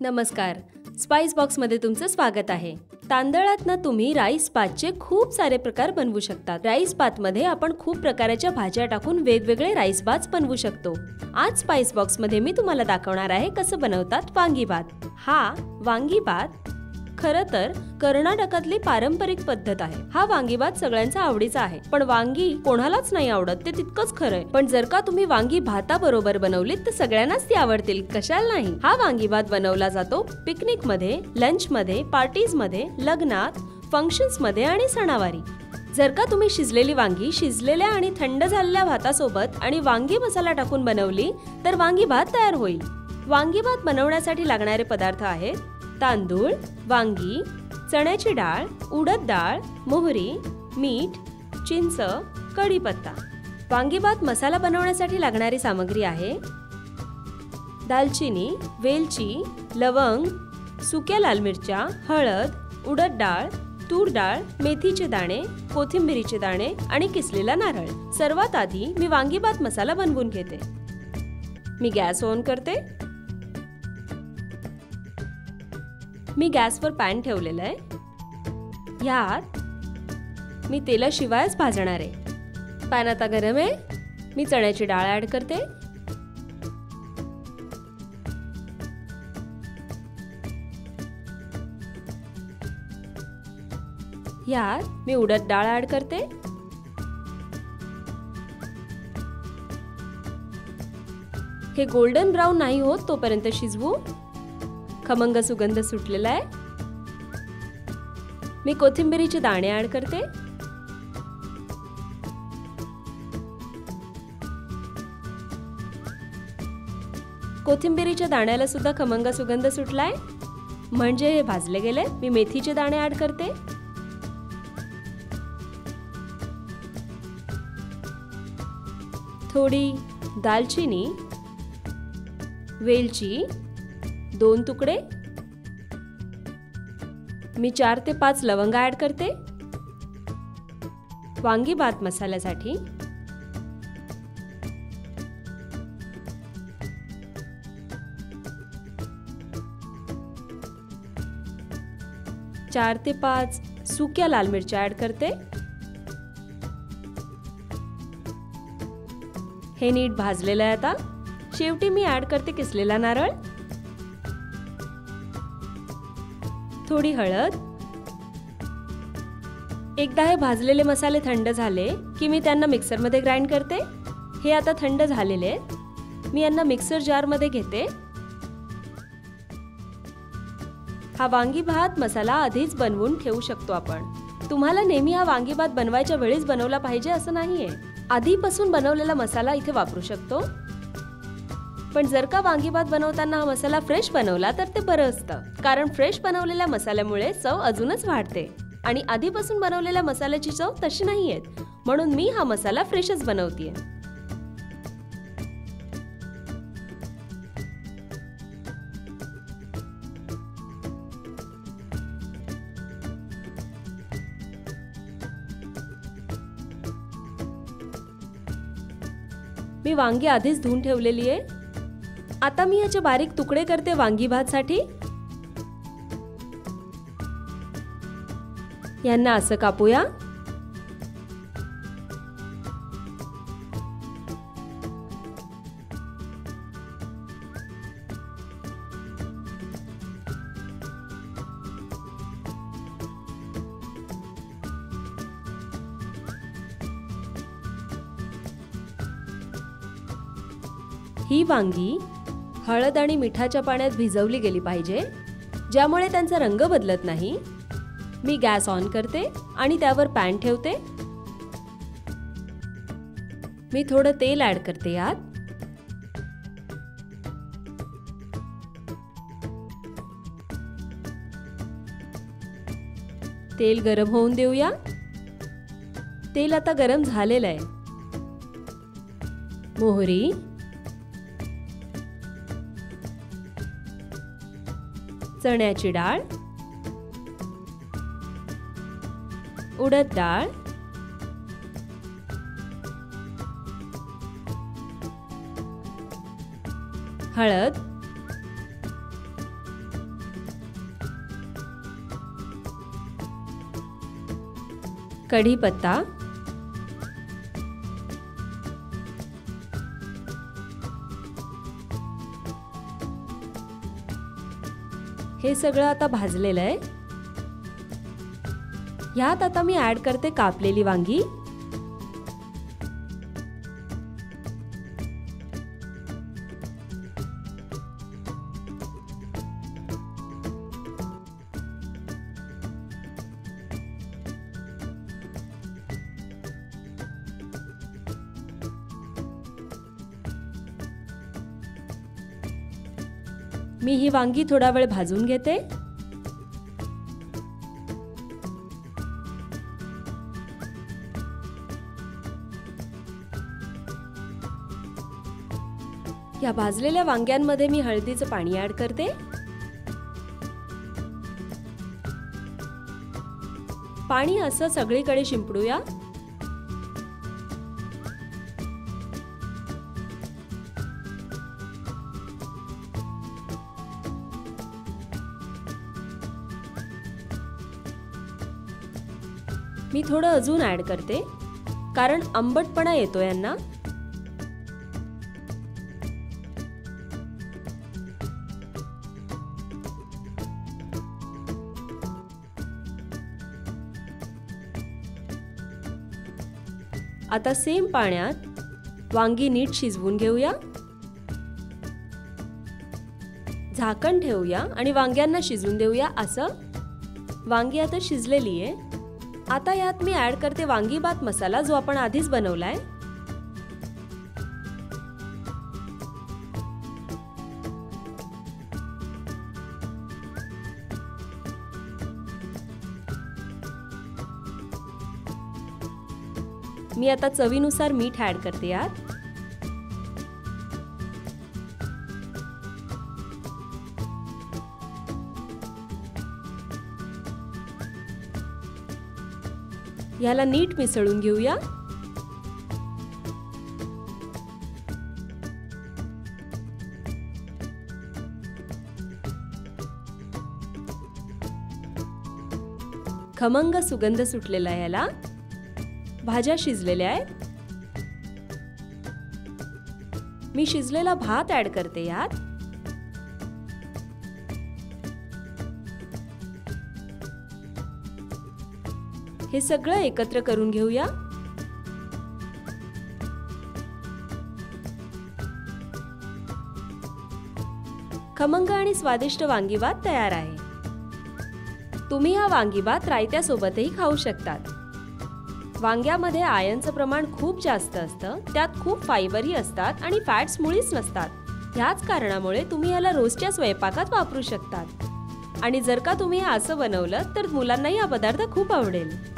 नमस्कार. स्पाइस बॉक्समध्ये तुमचं स्वागत आहे. तांदळातनं तुम्ही राईस पातचे खूप सारे प्रकार बनवू शकता. राईस पातमध्ये आपण खूप प्रकारच्या भाज्या टाकून वेगवेगळे राईस भात बनवू शकतो. आज स्पाइस बॉक्समध्ये मी तुम्हाला दाखवणार आहे कसं बनवतात वांगी भात. हा वांगी भात खरं तर कर्नाटकातली पारंपरिक पद्धत आहे. हा वांगी भात सगळ्यांचा आवडीचा आहे, पण वांगी कोणालाच नाही आवडत ते तितकंच खरंय. पण जर का तुम्ही वांगी भाताबरोबर बनवलीत तर सगळ्यांनाच ती आवडतील, कशाला नाही. हा वांगी भात बनवला जातो पिकनिक मध्ये, लंच मध्ये, पार्टीज मध्ये, लग्नात, फंक्शन्स मध्ये आणि सणावारी. जर का तुम्ही शिजलेली वांगी शिजलेल्या आणि थंड झालेल्या भातासोबत आणि वांगी मसाला टाकून बनवली तर वांगी भात तयार होईल. वांगी भात बनवण्यासाठी लागणारे पदार्थ आहेत: तांदूळ, वांगी, चण्याची डाळ, उडद डाळ, मोहरी, मीठ, चिंच, कढीपत्ता. वांगी भात मसाला बनवण्यासाठी लागणारी सामग्री आहे: दालचिनी, वेलची, लवंग, सुक्या लाल मिरच्या, हळद, उडद डाळ, तूर डाळ, मेथीचे दाणे, कोथिंबीरीचे दाणे आणि किसलेला नारळ. सर्वात आधी मी वांगी भात मसाला बनवून घेते. मी गॅस ऑन करते. मी गॅसवर पॅन ठेवलेला आहे. यात मी तेलाशिवायच भाजणार आहे. पॅन आता गरम आहे. मी चण्याची डाळ ऍड करते. यात मी उडद डाळ ऍड करते. हे गोल्डन ब्राऊन नाही होत तोपर्यंत शिजवू. खमंग सुगंध सुटलेला आहे. मी कोथिंबीरीचे दाणे ऍड करते. कोथिंबीरीच्या दाण्याला सुद्धा खमंग सुगंध सुटलाय, म्हणजे हे भाजले गेले. मी मेथीचे दाणे ऍड करते. थोडी दालचिनी, वेलची 2 तुकडे. मी 4 ते 5 लवंग ऍड करते. वांगी भात मसाल्यासाठी 4 ते 5 सुक्या लाल मिरच्या ऍड करते. हे नीट भाजलेलं आहे. आता शेवटी मी ऍड करते किसलेला नारळ, थोडी हळद. एकदा हे भाजलेले मसाले थंड झाले की मी त्यांना मिक्सरमध्ये ग्राइंड करते. हे आता थंड झालेले आहेत. मी यांना मिक्सर जारमध्ये घेते. हा वांगी भात मसाला आधीच बनवून ठेवू शकतो आपण. तुम्हाला नेहमी हा वांगी भात बनवायच्या वेळीच बनवला पाहिजे असं नाहीये. आधीपासून बनवलेला मसाला इथे वापरू शकतो. पण जर का वांगी भात बनवताना हा मसाला फ्रेश बनवला तर ते बरं असतं, कारण फ्रेश बनवलेल्या मसाल्यामुळे चव अजूनच वाढते आणि आधीपासून बनवलेल्या मसाल्याची चव तशी नाहीये. म्हणून मी हा मसाला फ्रेशच बनवतेय. मी वांगी आधीच धुवून ठेवलेली आहे. आता मी याचे बारीक तुकडे करते वांगी भात साठी. यांना असं कापूया. ही वांगी हळद आणि मिठाच्या पाण्यात भिजवली गेली पाहिजे, ज्यामुळे त्यांचा रंग बदलत नाही. मी गॅस ऑन करते आणि त्यावर पॅन ठेवते. मी थोडं तेल ऍड करते. यात तेल गरम होऊन देऊया. तेल आता गरम झालेलं आहे. मोहरी, चण्याची डाळ, उडद डाळ, हळद, कढीपत्ता, हे सगळं आता भाजलेलं आहे. यात आता मी ऍड करते कापलेली वांगी. मी ही वांगी थोडा वेळ भाजून घेते. या भाजलेल्या वांग्यांमध्ये मी हळदीचं पाणी ऍड करते. पाणी असं सगळीकडे शिंपडूया. मी थोडं अजून ऍड करते कारण आंबटपणा येतो यांना. आता सेम पाण्यात वांगी नीट शिजवून घेऊया. झाकण ठेवूया आणि वांग्यांना शिजून देऊया. असं वांगी आता शिजलेली आहे. आता यात मी ऍड करते वांगीभात मसाला जो आपण आधीच बनवलाय. मी आता चवीनुसार मीठ ऍड करते यात. याला नीट मिसळून घेऊया. खमंग सुगंध सुटलेला आहे याला. भाज्या शिजलेल्या आहेत. मी शिजलेला भात ऍड करते यात. हे सगळं एकत्र करून घेऊया. खमंग आणि स्वादिष्ट वांगीभात तयार आहे. तुम्ही हा वांगीभात रायत्यासोबतही खाऊ शकतात. वांग्यामध्ये आयर्नचं प्रमाण खूप जास्त असतं. त्यात खूप फायबरही असतात आणि फॅट्स मुळीच नसतात. ह्याच कारणामुळे तुम्ही याला रोजच्या स्वयंपाकात वापरू शकतात. आणि जर का तुम्ही असं बनवलं तर मुलांनाही हा पदार्थ खूप आवडेल.